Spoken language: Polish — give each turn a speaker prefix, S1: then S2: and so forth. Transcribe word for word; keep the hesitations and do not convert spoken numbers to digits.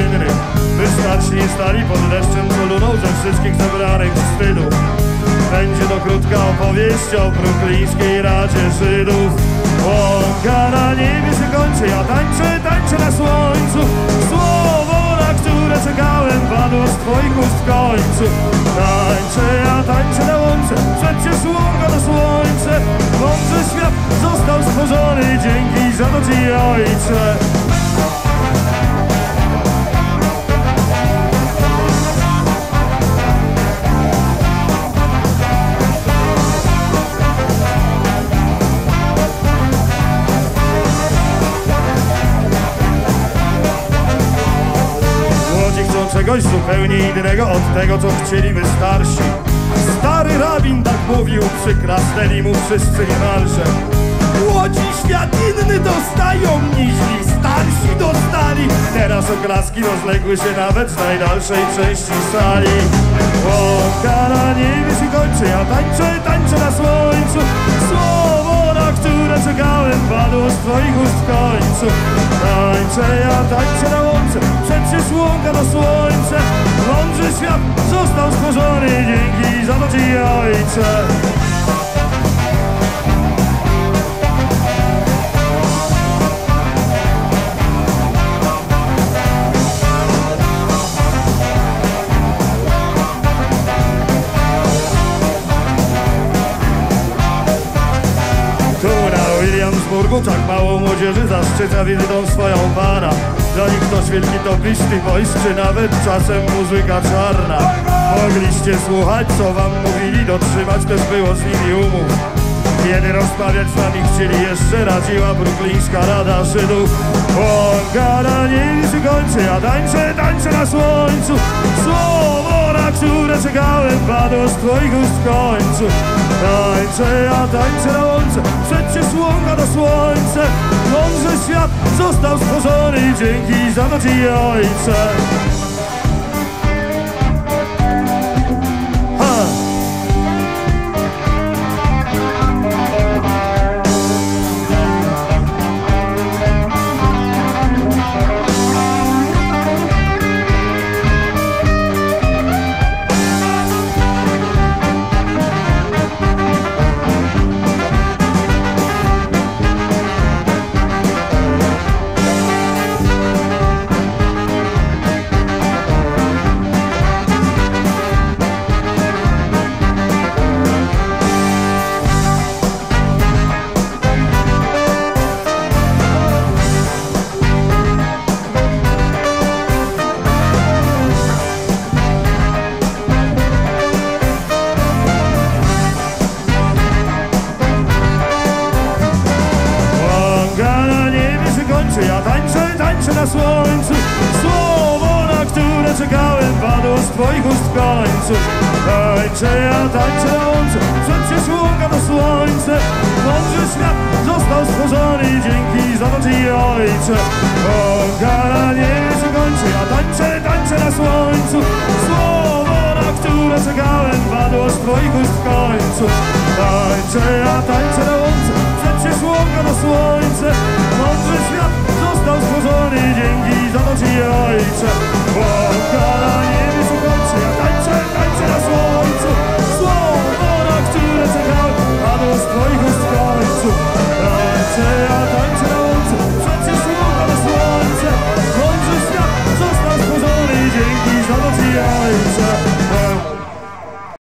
S1: innych, by staczni stali pod deszczem, co luną ze wszystkich zebranych wstydów. Będzie to krótka opowieść o bruklińskiej Radzie Żydów. Łąka na niebie się kończy, ja tańczę, tańczę na słońcu. Słowo, na które czekałem, padło z twoich ust w końcu. Tańczę, ja tańczę na łące, przecież łąka to słońce. Mądry świat został stworzony, dzięki za to ci, ojcze. Czegoś zupełnie innego od tego, co chcieliby starsi. Stary rabin tak mówił, przykrasnęli mu wszyscy niemalże. Młodzi świat inny dostają, niż starsi dostali. Teraz oklaski rozległy się nawet z najdalszej części sali. Łąka na niebie się kończy, ja tańczę, tańczę na słońcu. Słowo, na które czekałem, padło z twoich ust w końcu. Tańczę, ja tańczę na łące, przecież łąka to słońce. Mądry świat został stworzony, dzięki za to ci, ojcze. Williamsburgu tak mało młodzieży zaszczyca wizytą swoją pana. Dla nich ktoś wielki topisty wojsk, czy nawet czasem muzyka czarna. Mogliście słuchać, co wam mówili, dotrzymać też było z nimi umów. Kiedy rozmawiać z nami chcieli jeszcze, radziła bruklińska Rada Żydów. Łąka na niebie się kończy, ja tańczę, tańczę na słońcu. Słowo, na które czekałem, padło z twoich ust w końcu. Tańczę, ja tańczę na łące, przecież łąka to słońce. Mądry świat został stworzony, dzięki za to ci, ojcze. Ja tańczę, tańczę na słońcu. Słowo, na które czekałem, padło z twoich ust w końcu. Tańczę, ja tańczę na łące, przecież łąka to słońce. Mądry świat został stworzony, dzięki za to ci, ojcze. Łąka na niebie się kończy, ja tańczę, tańczę na słońcu. Słowo, na które czekałem, padło z twoich ust w końcu. Tańczę, ja tańczę na łące, przecież łąka to słońce. Mądry świat został stworzony, dzięki za to ci, ojcze. Łąka na